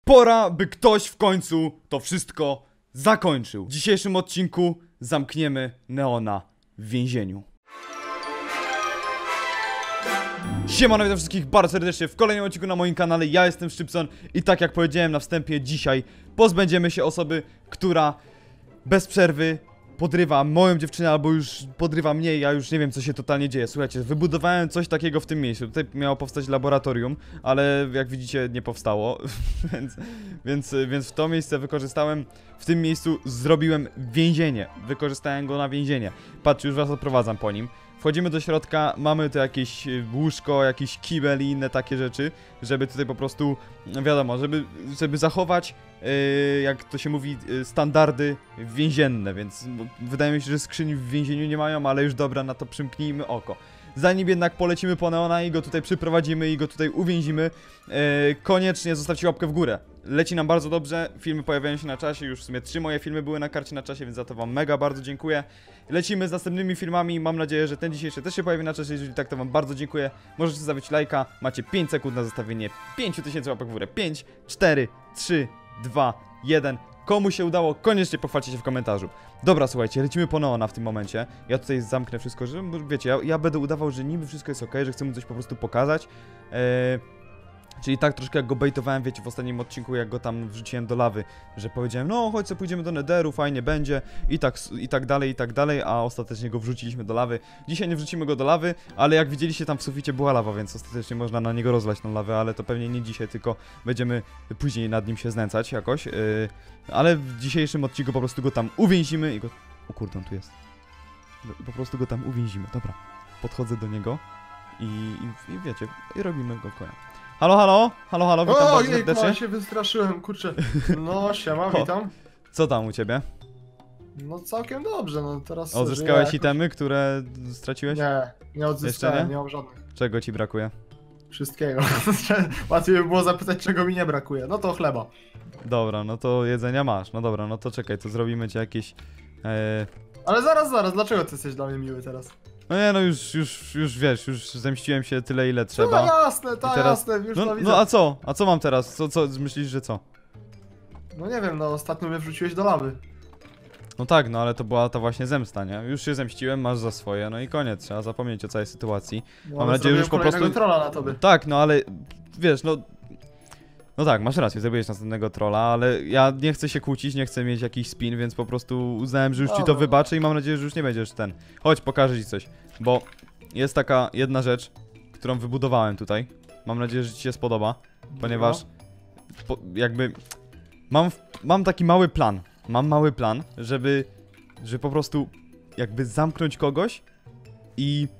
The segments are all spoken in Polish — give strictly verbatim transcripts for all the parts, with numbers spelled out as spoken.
Pora, by ktoś w końcu to wszystko zakończył. W dzisiejszym odcinku zamkniemy Neona w więzieniu. Siemano, witam wszystkich bardzo serdecznie w kolejnym odcinku na moim kanale. Ja jestem Szczypson i tak jak powiedziałem na wstępie, dzisiaj pozbędziemy się osoby, która bez przerwy podrywa moją dziewczynę, albo już podrywa mnie. Ja już nie wiem, co się totalnie dzieje. Słuchajcie, wybudowałem coś takiego w tym miejscu. Tutaj miało powstać laboratorium, ale jak widzicie, nie powstało. więc, więc, więc w to miejsce wykorzystałem, w tym miejscu zrobiłem więzienie. Wykorzystałem go na więzienie. Patrzcie, już was odprowadzam po nim. Wchodzimy do środka, mamy tu jakieś łóżko, jakiś kibel i inne takie rzeczy, żeby tutaj po prostu, wiadomo, żeby, żeby zachować, yy, jak to się mówi, yy, standardy więzienne, więc wydaje mi się, że skrzyni w więzieniu nie mają, ale już dobra, na to przymknijmy oko. Zanim jednak polecimy po Neona i go tutaj przyprowadzimy i go tutaj uwięzimy, yy, koniecznie zostawcie łapkę w górę. Leci nam bardzo dobrze, filmy pojawiają się na czasie, już w sumie trzy moje filmy były na karcie na czasie, więc za to wam mega bardzo dziękuję. Lecimy z następnymi filmami, mam nadzieję, że ten dzisiejszy też się pojawi na czasie, jeżeli tak, to wam bardzo dziękuję. Możecie zostawić lajka, macie pięć sekund na zostawienie pięć tysięcy łapek w górę. pięć, cztery, trzy, dwa, jeden. Komu się udało, koniecznie pochwalcie się w komentarzu. Dobra, słuchajcie, lecimy po Neona w tym momencie. Ja tutaj zamknę wszystko, że wiecie, ja, ja będę udawał, że niby wszystko jest ok, że chcę mu coś po prostu pokazać. Eee... Czyli tak troszkę jak go baitowałem, wiecie, w ostatnim odcinku, jak go tam wrzuciłem do lawy, że powiedziałem, no chodź sobie pójdziemy do Netheru, fajnie będzie i tak, i tak dalej, i tak dalej, a ostatecznie go wrzuciliśmy do lawy. Dzisiaj nie wrzucimy go do lawy, ale jak widzieliście, tam w suficie była lawa, więc ostatecznie można na niego rozlać tą lawę, ale to pewnie nie dzisiaj, tylko będziemy później nad nim się znęcać jakoś. Yy, ale w dzisiejszym odcinku po prostu go tam uwięzimy i go... O kurde, on tu jest. Po prostu go tam uwięzimy, dobra. Podchodzę do niego i, i, i wiecie, i robimy go konia. Halo, halo, halo, halo, witam o, bardzo jej, serdecznie. ja się wystraszyłem, kurczę. No, siema, witam. Co tam u ciebie? No całkiem dobrze, no teraz... Odzyskałeś jakoś... itemy, które straciłeś? Nie, nie odzyskałem, nie? nie mam żadnych. Czego ci brakuje? Wszystkiego. Łatwiej by było zapytać, czego mi nie brakuje. No to chleba. Dobra, no to jedzenia masz. No dobra, no to czekaj, to zrobimy ci jakieś... E... Ale zaraz, zaraz, dlaczego ty jesteś dla mnie miły teraz? No nie, no już, już, już wiesz, już zemściłem się tyle, ile trzeba. No jasne, tak, teraz... jasne, już no, to widzę. no a co? A co mam teraz? Co, co myślisz, że co? No nie wiem, no ostatnio mnie wrzuciłeś do lawy. No tak, no ale to była ta właśnie zemsta, nie? Już się zemściłem, masz za swoje, no i koniec, trzeba zapomnieć o całej sytuacji. No, Mam nadzieję, że już po prostu... trolla na tobie. Tak, no ale wiesz, no... No tak, masz rację, zrobiłeś następnego trolla, ale ja nie chcę się kłócić, nie chcę mieć jakiś spin, więc po prostu uznałem, że już ci to Dobra. wybaczę i mam nadzieję, że już nie będziesz ten. Chodź, pokażę ci coś, bo jest taka jedna rzecz, którą wybudowałem tutaj. Mam nadzieję, że ci się spodoba, ponieważ po, jakby mam, mam taki mały plan, mam mały plan, żeby, żeby po prostu jakby zamknąć kogoś i...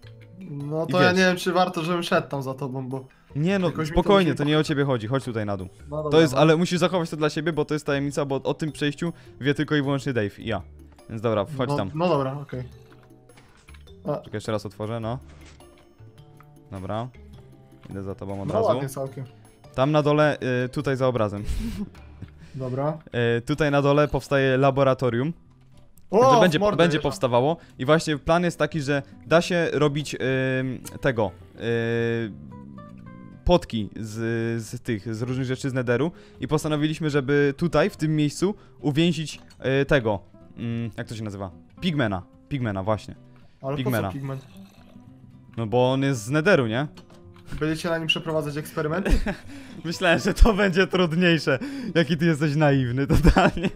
No I to ja wiesz. nie wiem, czy warto, żebym szedł tam za tobą, bo... Nie no, Jakoś mi to spokojnie, musi to nie o ciebie chodzi, chodź tutaj na dół. No dobra, To jest, no. ale musisz zachować to dla siebie, bo to jest tajemnica, bo o tym przejściu wie tylko i wyłącznie Dave i ja. Więc dobra, wchodź no, tam. No dobra, okej. Okay. Czekaj, jeszcze raz otworzę, no. Dobra. Idę za tobą od No razu. ładnie całkiem. Tam na dole, y, tutaj za obrazem. Dobra. Y, tutaj na dole powstaje laboratorium. O, Znaczy, będzie, mordę będzie jeszcze. powstawało i właśnie plan jest taki, że da się robić y, tego y, potki z, z tych, z różnych rzeczy z Netheru i postanowiliśmy, żeby tutaj, w tym miejscu uwięzić y, tego, y, jak to się nazywa? Pigmana, Pigmana właśnie. Ale Pigmana. po co pigment? No bo on jest z Netheru, nie? Będziecie na nim przeprowadzać eksperymenty? Myślałem, że to będzie trudniejsze. Jaki ty jesteś naiwny, totalnie.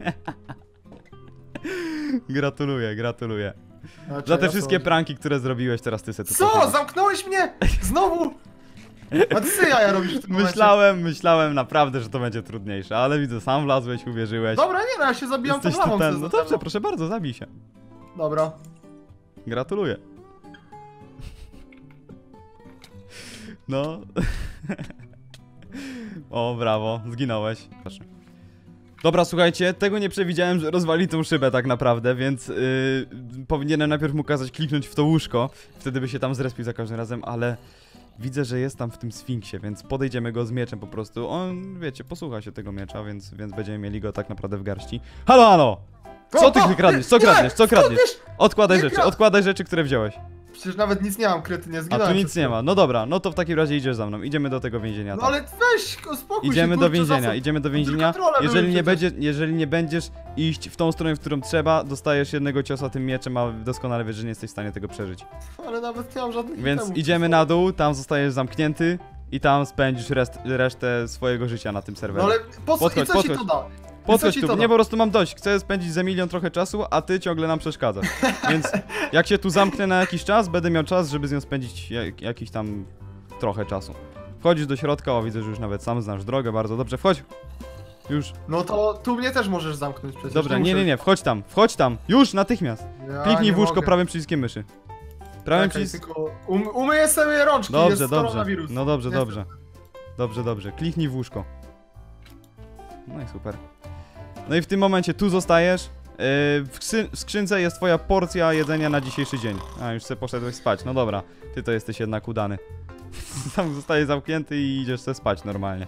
Gratuluję, gratuluję. Znaczy, Za te ja wszystkie sądzę. pranki, które zrobiłeś, teraz ty se tu Co? pochwalisz. Zamknąłeś mnie? Znowu? A ty co ja robisz w tym momencie? Myślałem, myślałem naprawdę, że to będzie trudniejsze, ale widzę, sam wlazłeś, uwierzyłeś. Dobra, nie no, ja się zabijam tą Jesteś lawą. ten... co No za dobrze, temu. proszę bardzo, zabij się. Dobra. Gratuluję. No. O, brawo, zginąłeś. Proszę. Dobra, słuchajcie, tego nie przewidziałem, że rozwali tą szybę tak naprawdę, więc yy, powinienem najpierw mu kazać kliknąć w to łóżko, wtedy by się tam zrespił za każdym razem, ale widzę, że jest tam w tym sfinksie, więc podejdziemy go z mieczem po prostu. On, wiecie, posłucha się tego miecza, więc, więc będziemy mieli go tak naprawdę w garści. Halo, halo! Co ty O, o, kradniesz? Co nie, kradniesz? Co skąd kradniesz? wiesz? Odkładaj Nie rzeczy, kra- odkładaj rzeczy, które wziąłeś. Przecież nawet nic nie mam, krety, nie A zginąłem. tu nic przez nie to. ma. No dobra, no to w takim razie idziesz za mną. Idziemy do tego więzienia. No tam. ale weź, spokój Idziemy się, do kurczę, więzienia, zasad. idziemy do No więzienia. tylko trole Jeżeli były nie, przecież. będzie, jeżeli nie będziesz iść w tą stronę, w którą trzeba, dostajesz jednego ciosa tym mieczem, a doskonale wiesz, że nie jesteś w stanie tego przeżyć. Ale nawet nie mam żadnych Więc itemów. idziemy na dół, tam zostajesz zamknięty i tam spędzisz rest, resztę swojego życia na tym No serwerze. ale po co, Podchodź, i co ci podchodź. to da? I co Podchodź ci tu, to nie da? po prostu mam dość. Chcę spędzić za milion trochę czasu, a ty ciągle nam przeszkadzasz. Więc jak się tu zamknę na jakiś czas, będę miał czas, żeby z nią spędzić jak, jakiś tam trochę czasu. Wchodzisz do środka, o widzę, że już nawet sam znasz drogę, bardzo dobrze. Wchodź. Już. No to tu mnie też możesz zamknąć przecież. Dobra, nie, muszę- nie, nie, wchodź tam, wchodź tam. Już, natychmiast. Ja Kliknij nie w łóżko mogę. prawym przyciskiem myszy. Prawym Czekaj, przyciskiem. tylko um, umyję sobie rączki, Dobrze, jest dobrze. koronawirus. No dobrze, Niestety. dobrze. Dobrze, dobrze. Kliknij w łóżko. No i super. No i w tym momencie tu zostajesz. Yy, w, skrzy w skrzynce jest twoja porcja jedzenia na dzisiejszy dzień. A, już sobie poszedłeś spać. No dobra, ty to jesteś jednak udany. Tam zostajesz zamknięty i idziesz sobie spać normalnie.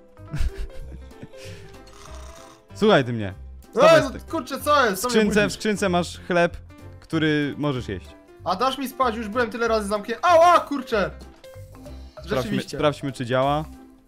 Słuchaj ty mnie. Wstawaj Ej, z no, tej- kurczę, co jest? W Co mnie skrzynce, w budzisz? skrzynce masz chleb, który możesz jeść. A dasz mi spać, już byłem tyle razy zamknięty. Ała, kurczę! Sprawdźmy, Rzeczywiście. sprawdźmy czy działa.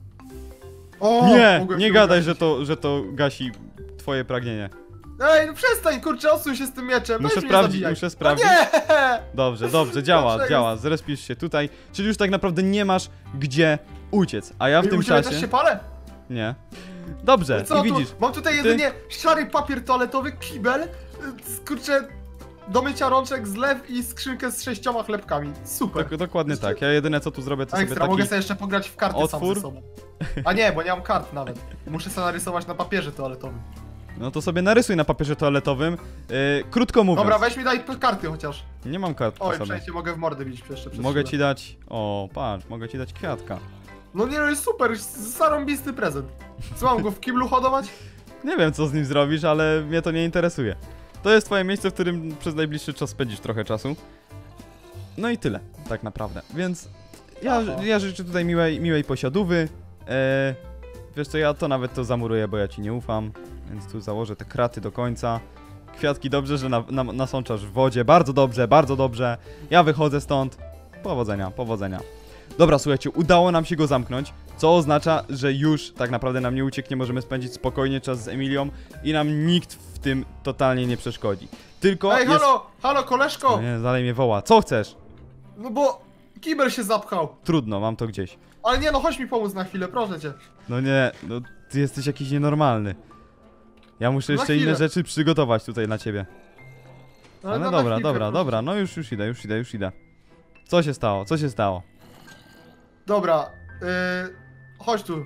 O, Nie, mogłem nie się gadaj, ugasić. że to, że to gasi twoje pragnienie. Ej, no przestań, kurczę, odsuń się z tym mieczem. Muszę Weź mnie sprawdzić, zabijaj. muszę O sprawdzić. nie! Dobrze, dobrze, działa, Dlaczego? działa, zrespisz się tutaj, czyli już tak naprawdę nie masz gdzie uciec, a ja w I tym u ciebie czasie... też się palę? Nie. Dobrze, Co i tu? widzisz, Mam tutaj ty- jedynie szary papier toaletowy, kibel, y, kurczę, do mycia rączek, zlew i skrzynkę z sześcioma chlebkami. Super. dok dokładnie Jeszcze- tak, ja jedyne co tu zrobię to sobie Ekstra, taki... mogę sobie jeszcze pograć w karty sam otwór. ze sobą. A nie, bo nie mam kart nawet. Muszę sobie narysować na papierze toaletowym. No to sobie narysuj na papierze toaletowym, yy, krótko mówiąc. Dobra, weź mi daj p- karty chociaż. Nie mam kart po Oj, sobie. przejście mogę w mordę bić jeszcze przez Mogę chwilę. ci dać... O, patrz, mogę ci dać kwiatka. No nie, no jest super, jest zarąbisty prezent. Co, mam go w kiblu hodować? Nie wiem co z nim zrobisz, ale mnie to nie interesuje. To jest twoje miejsce, w którym przez najbliższy czas spędzisz trochę czasu. No i tyle, tak naprawdę. Więc ja, Aha. ja życzę tutaj miłej, miłej posiadówy. E, wiesz co, ja to nawet to zamuruję, bo ja ci nie ufam. Więc tu założę te kraty do końca. Kwiatki dobrze, że na, na, nasączasz w wodzie. Bardzo dobrze, bardzo dobrze. Ja wychodzę stąd. Powodzenia, powodzenia. Dobra, słuchajcie, udało nam się go zamknąć, co oznacza, że już tak naprawdę nam nie ucieknie, możemy spędzić spokojnie czas z Emilią i nam nikt w tym totalnie nie przeszkodzi. Tylko Ej, jest... halo, halo, koleżko! No nie, dalej mnie woła. Co chcesz? No bo kibel się zapchał. Trudno, mam to gdzieś. Ale nie, no chodź mi pomóc na chwilę, proszę cię. No nie, no ty jesteś jakiś nienormalny. Ja muszę Na jeszcze chwilę. inne rzeczy przygotować tutaj dla ciebie. No, Ale no, na dobra, chwilkę, dobra, proszę dobra, cię. no już, już idę, już idę, już idę. Co się stało? Co się stało? Dobra, yy, chodź tu.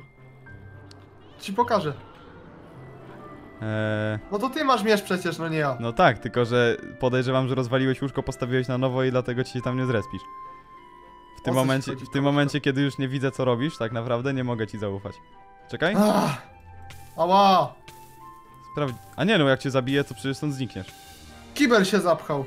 Ci pokażę. Eee, No to ty masz miecz przecież, no nie ja. no tak, tylko że podejrzewam, że rozwaliłeś łóżko, postawiłeś na nowo i dlatego ci się tam nie zrespisz. W tym O co ci momencie, chodzi, w tym momencie, kiedy już nie widzę co robisz, tak naprawdę nie mogę ci zaufać. Czekaj, Ach, ała! sprawdź. A nie no, jak cię zabiję, to przecież stąd znikniesz. Kibel się zapchał.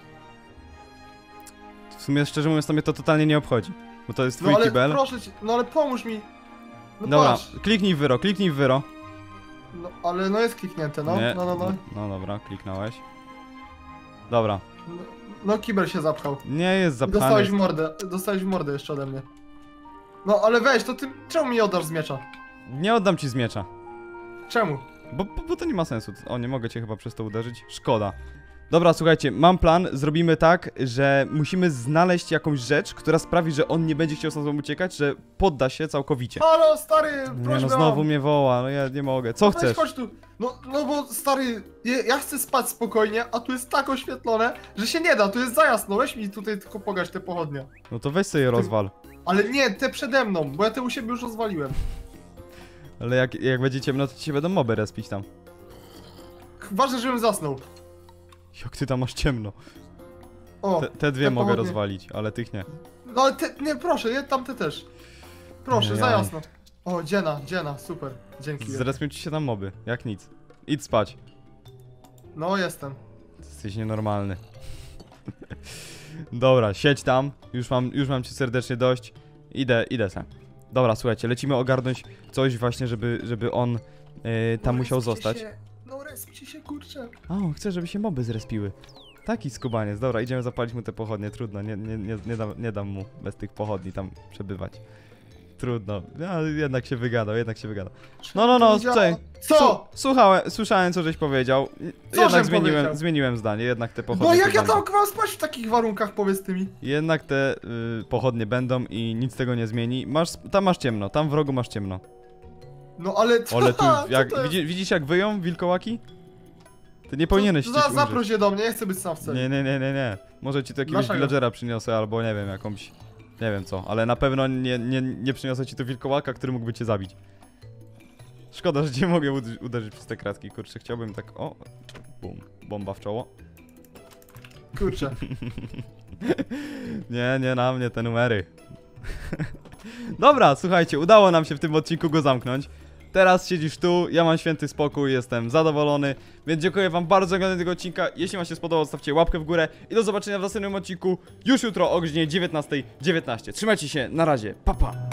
W sumie szczerze mówiąc, to mnie to totalnie nie obchodzi. Bo to jest No twój ale kibel. proszę cię, no ale pomóż mi. No Dobra, patrz. kliknij w wyro, kliknij w wyro. No, ale no jest kliknięte, no. Nie, No, no, no. No dobra, kliknąłeś. Dobra, No, no kibel się zapchał. nie jest I dostałeś zapchany. w mordę, dostałeś w mordę jeszcze ode mnie. No ale weź, to ty czemu mi oddasz z miecza? Nie oddam ci z miecza. Czemu? Bo, bo, bo to nie ma sensu. O, nie mogę cię chyba przez to uderzyć. Szkoda. Dobra, słuchajcie, mam plan. Zrobimy tak, że musimy znaleźć jakąś rzecz, która sprawi, że on nie będzie chciał z nami uciekać, że podda się całkowicie. Halo, stary, Nie prośbę no, znowu mam. mnie woła, no ja nie mogę. Co No weź, chcesz? chodź tu. No, no bo stary, ja, ja chcę spać spokojnie, a tu jest tak oświetlone, że się nie da, tu jest za jasno. Weź mi tutaj tylko pogaś te pochodnie. No to weź sobie rozwal. Ale nie, te przede mną, bo ja te u siebie już rozwaliłem. Ale jak, jak będzie ciemno, to ci się będą moby respić tam. Ważne, żebym zasnął. Jak ty tam masz ciemno. O, Te, te dwie te mogę pochodnie. rozwalić, ale tych nie. No ale te, nie, proszę, nie, tamte też. Proszę, za Jaj. jasno. O, dziena, dziena, super, dzięki. Zrespią ci się tam moby, jak nic. Idź spać. No, jestem. Jesteś nienormalny. Dobra, siedź tam. Już mam, już mam cię serdecznie dość. Idę, idę sam. Dobra, słuchajcie, lecimy ogarnąć coś właśnie, żeby, żeby on yy, tam No, musiał respcie zostać. Się. No, respcie się, kurczę. O, chcę, żeby się moby zrespiły. Taki skubaniec, dobra, idziemy zapalić mu te pochodnie, trudno, nie, nie, nie, nie, dam, nie dam mu bez tych pochodni tam przebywać. Trudno, no, jednak się wygadał, jednak się wygadał. No, no, no, czekaj. Co? Słuchałem, słyszałem, co żeś powiedział. Co Jednak żem zmieniłem, powiedział? zmieniłem zdanie, jednak te pochodnie No tu jak ja będą. tam mam spać w takich warunkach, powiedz ty mi? Jednak te y, pochodnie będą i nic tego nie zmieni. Masz, tam masz ciemno, tam w rogu masz ciemno. No ale co, Ale tu, co jak, to jest? widzi, widzisz jak wyją wilkołaki? Ty nie powinieneś To- chcieć za, umrzeć. Zaproś je do mnie, nie chcę być sam w celi. Nie, nie, nie, nie, nie. Może ci tu jakiegoś Dlaczego? villagera przyniosę, albo nie wiem, jakąś... Nie wiem co, ale na pewno nie, nie, nie przyniosę ci tu wilkołaka, który mógłby cię zabić. Szkoda, że cię mogę uderzyć, uderzyć przez te kratki, kurczę, chciałbym tak... O, bum, bomba w czoło. Kurczę. Nie, nie na mnie te numery. Dobra, słuchajcie, udało nam się w tym odcinku go zamknąć. Teraz siedzisz tu, ja mam święty spokój, jestem zadowolony, więc dziękuję wam bardzo za oglądanie tego odcinka. Jeśli wam się spodobał, zostawcie łapkę w górę i do zobaczenia w następnym odcinku już jutro o godzinie dziewiętnastej dziewiętnaście. Trzymajcie się, na razie, pa pa!